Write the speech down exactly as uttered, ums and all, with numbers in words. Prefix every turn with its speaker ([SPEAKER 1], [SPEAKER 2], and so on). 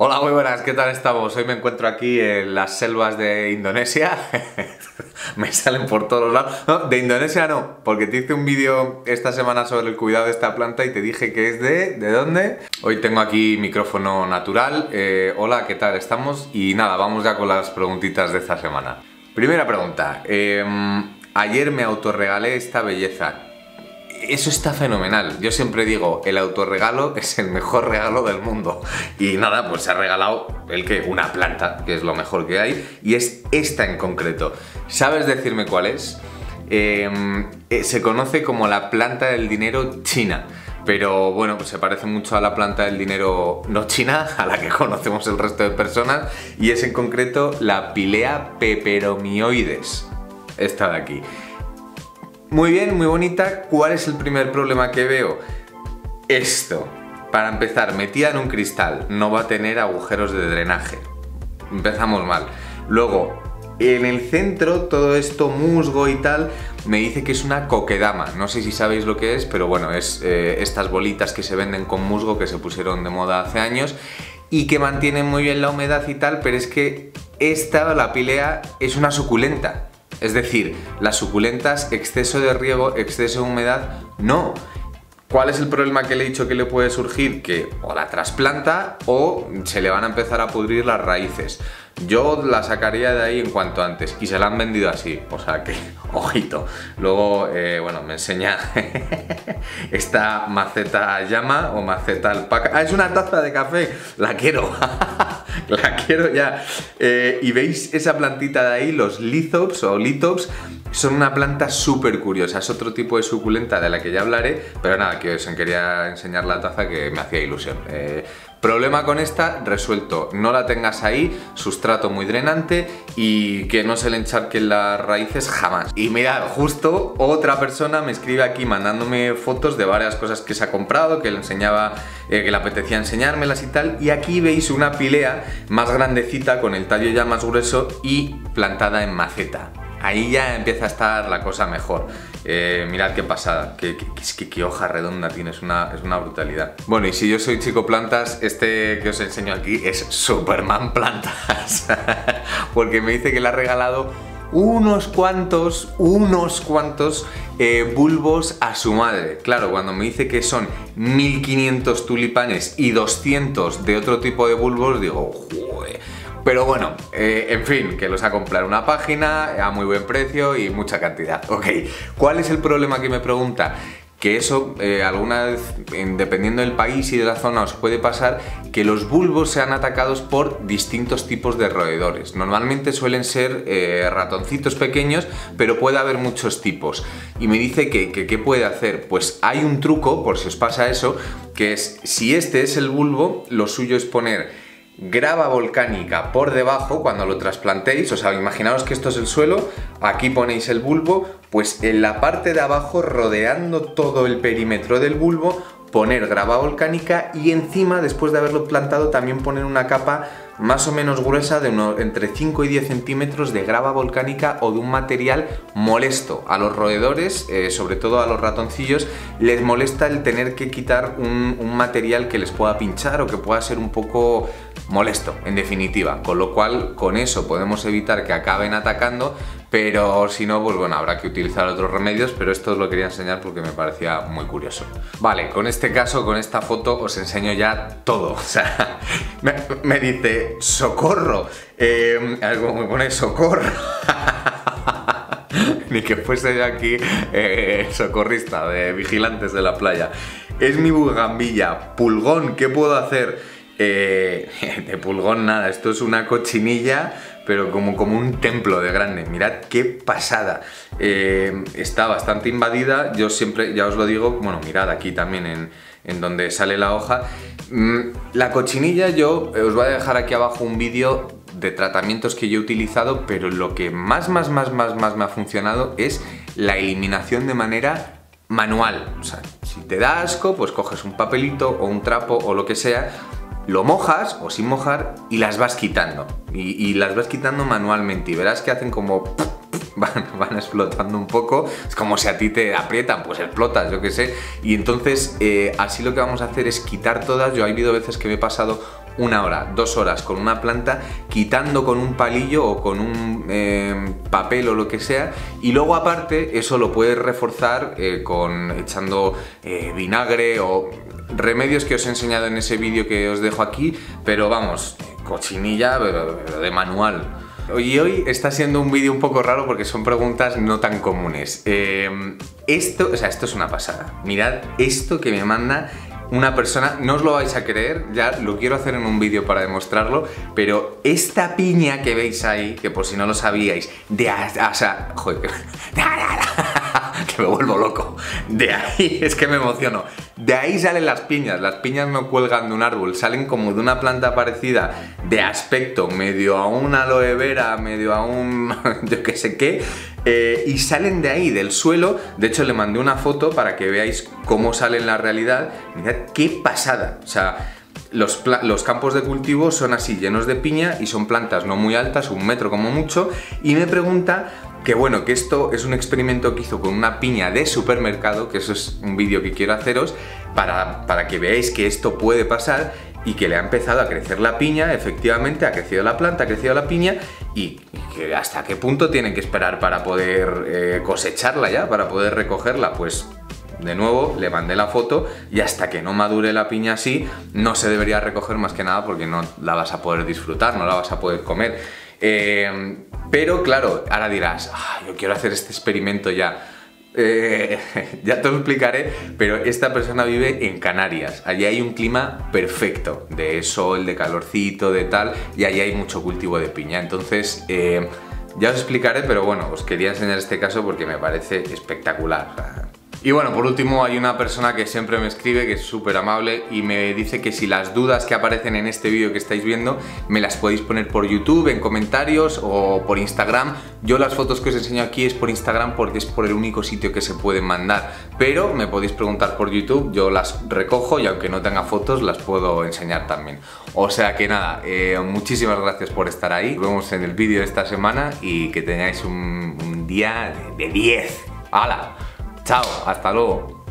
[SPEAKER 1] Hola, muy buenas, ¿qué tal estamos? Hoy me encuentro aquí en las selvas de Indonesia. Me salen por todos lados. No, de Indonesia no, porque te hice un vídeo esta semana sobre el cuidado de esta planta y te dije que es de... ¿De dónde? Hoy tengo aquí micrófono natural. Eh, hola, ¿qué tal estamos? Y nada, vamos ya con las preguntitas de esta semana. Primera pregunta. Eh, ayer me autorregalé esta belleza. Eso está fenomenal. Yo siempre digo, el autorregalo es el mejor regalo del mundo. Y nada, pues se ha regalado el que una planta, que es lo mejor que hay, y es esta en concreto. ¿Sabes decirme cuál es? Eh, eh, se conoce como la planta del dinero china. Pero bueno, pues se parece mucho a la planta del dinero no china, a la que conocemos el resto de personas, y es en concreto la Pilea peperomioides. Esta de aquí. Muy bien, muy bonita. ¿Cuál es el primer problema que veo? Esto. Para empezar, metida en un cristal, no va a tener agujeros de drenaje. Empezamos mal. Luego, en el centro, todo esto musgo y tal, me dice que es una kokedama. No sé si sabéis lo que es, pero bueno, es eh, estas bolitas que se venden con musgo que se pusieron de moda hace años y que mantienen muy bien la humedad y tal, pero es que esta, la Pilea, es una suculenta. Es decir, las suculentas, exceso de riego, exceso de humedad, no. ¿Cuál es el problema que le he dicho que le puede surgir? Que o la trasplanta o se le van a empezar a pudrir las raíces. Yo la sacaría de ahí en cuanto antes y se la han vendido así, o sea que, ojito. Luego, eh, bueno, me enseña esta maceta llama o maceta alpaca. ¡Ah, es una taza de café! ¡La quiero! La quiero ya. Eh, y veis esa plantita de ahí, los lithops o lithops, son una planta súper curiosa. Es otro tipo de suculenta de la que ya hablaré, pero nada, que os quería enseñar la taza que me hacía ilusión. Eh, problema con esta, resuelto. No la tengas ahí, sustrato muy drenante y que no se le encharquen las raíces jamás. Y mirad, justo otra persona me escribe aquí mandándome fotos de varias cosas que se ha comprado, que le enseñaba, eh, que le apetecía enseñármelas y tal. Y aquí veis una Pilea más grandecita con el tallo ya más grueso y plantada en maceta. Ahí ya empieza a estar la cosa mejor. Eh, mirad qué pasada, qué, qué, qué, qué hoja redonda tiene, es una, es una brutalidad. Bueno, y si yo soy chico plantas, este que os enseño aquí es Superman Plantas. Porque me dice que le ha regalado unos cuantos, unos cuantos eh, bulbos a su madre. Claro, cuando me dice que son mil quinientos tulipanes y doscientos de otro tipo de bulbos, digo, ¡joder! Pero bueno, eh, en fin, que los ha comprado en una página a muy buen precio y mucha cantidad. Ok, ¿cuál es el problema que me pregunta? Que eso, eh, alguna vez, dependiendo del país y de la zona, os puede pasar que los bulbos sean atacados por distintos tipos de roedores. Normalmente suelen ser eh, ratoncitos pequeños, pero puede haber muchos tipos. Y me dice que, que ¿qué puede hacer? Pues hay un truco, por si os pasa eso, que es, si este es el bulbo, lo suyo es poner grava volcánica por debajo cuando lo trasplantéis. O sea, imaginaos que esto es el suelo, aquí ponéis el bulbo, pues en la parte de abajo, rodeando todo el perímetro del bulbo, poner grava volcánica y encima, después de haberlo plantado, también poner una capa más o menos gruesa de unos entre cinco y diez centímetros de grava volcánica o de un material molesto. A los roedores, eh, sobre todo a los ratoncillos, les molesta el tener que quitar un, un material que les pueda pinchar o que pueda ser un poco molesto, en definitiva. Con lo cual, con eso podemos evitar que acaben atacando, pero si no, pues bueno, habrá que utilizar otros remedios, pero esto os lo quería enseñar porque me parecía muy curioso. Vale, con este caso, con esta foto, os enseño ya todo. O sea, me, me dice, ¡socorro! Eh, algo me pone socorro. Ni que fuese yo aquí eh, socorrista de vigilantes de la playa. Es mi bugambilla. Pulgón, ¿qué puedo hacer? Eh, de pulgón nada, esto es una cochinilla, pero como, como un templo de grande. Mirad qué pasada. Eh, está bastante invadida. Yo siempre, ya os lo digo, bueno, mirad aquí también en, en donde sale la hoja. Mm, la cochinilla, yo os voy a dejar aquí abajo un vídeo de tratamientos que yo he utilizado, pero lo que más, más, más, más, más me ha funcionado es la eliminación de manera manual. O sea, si te da asco, pues coges un papelito o un trapo o lo que sea, lo mojas o sin mojar y las vas quitando. Y, y las vas quitando manualmente y verás que hacen como... Van, van explotando un poco, es como si a ti te aprietan, pues explotas, yo qué sé. Y entonces eh, así lo que vamos a hacer es quitar todas. Yo ha habido veces que me he pasado una hora, dos horas con una planta, quitando con un palillo o con un eh, papel o lo que sea, y luego aparte eso lo puedes reforzar eh, con echando eh, vinagre o remedios que os he enseñado en ese vídeo que os dejo aquí, pero vamos, cochinilla pero, pero de manual. Y hoy está siendo un vídeo un poco raro porque son preguntas no tan comunes. Eh, esto, o sea, esto es una pasada. Mirad esto que me manda una persona, no os lo vais a creer, ya lo quiero hacer en un vídeo para demostrarlo, pero esta piña que veis ahí, que por si no lo sabíais, de... O sea, joder, que me vuelvo loco. De ahí, es que me emociono. De ahí salen las piñas. Las piñas no cuelgan de un árbol, salen como de una planta parecida, de aspecto medio a un aloe vera, medio a un... yo qué sé qué. Eh, y salen de ahí, del suelo. De hecho, le mandé una foto para que veáis cómo sale en la realidad. Mirad qué pasada. O sea, los, los campos de cultivo son así, llenos de piña, y son plantas no muy altas, un metro como mucho. Y me pregunta que bueno, que esto es un experimento que hizo con una piña de supermercado, que eso es un vídeo que quiero haceros, para, para que veáis que esto puede pasar, y que le ha empezado a crecer la piña, efectivamente, ha crecido la planta, ha crecido la piña, y que hasta qué punto tienen que esperar para poder eh, cosecharla ya, para poder recogerla. Pues de nuevo le mandé la foto, y hasta que no madure la piña así, no se debería recoger más que nada porque no la vas a poder disfrutar, no la vas a poder comer. Eh, pero claro, ahora dirás, ah, yo quiero hacer este experimento ya. Eh, ya te lo explicaré, pero esta persona vive en Canarias. Allí hay un clima perfecto, de sol, de calorcito, de tal, y allí hay mucho cultivo de piña. Entonces, eh, ya os explicaré, pero bueno, os quería enseñar este caso porque me parece espectacular. O sea, y bueno, por último hay una persona que siempre me escribe, que es súper amable, y me dice que si las dudas que aparecen en este vídeo que estáis viendo me las podéis poner por YouTube, en comentarios, o por Instagram. Yo las fotos que os enseño aquí es por Instagram porque es por el único sitio que se pueden mandar, pero me podéis preguntar por YouTube, yo las recojo y aunque no tenga fotos las puedo enseñar también. O sea que nada, eh, muchísimas gracias por estar ahí, nos vemos en el vídeo de esta semana y que tengáis un, un día de diez. ¡Hala! Chao, hasta luego.